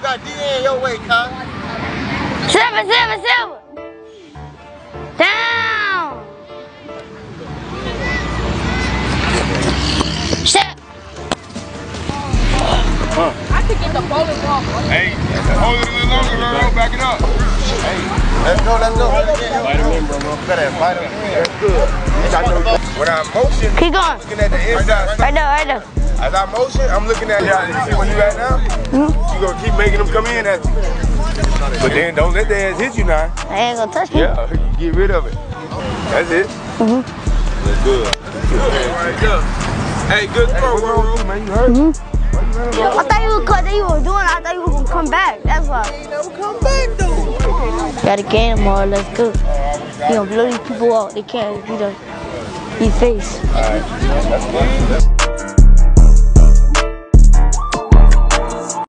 got D in your way, Kyle. Silver. Down. Shit. I could get the bowling ball. Hey, hold it a little longer, Roro. Back it up. Hey, let's go. Fight him in, bro. Fight him in. That's good. When I motion, Keep going. looking at the inside. Right there. As I motion, I'm looking at you. See where you at now? You gonna keep making them come in at you. But then don't let their ass hit you now. I ain't gonna touch me. Yeah, you get rid of it. That's it. That's good. Hey, good throw, Roro. Man, you hurt. I thought you were doing. I thought you were gonna come back. That's why. You never come back, though. Got a game more. Let's go. You gonna blow these people out. They can't beat us. He face. All right. That's good.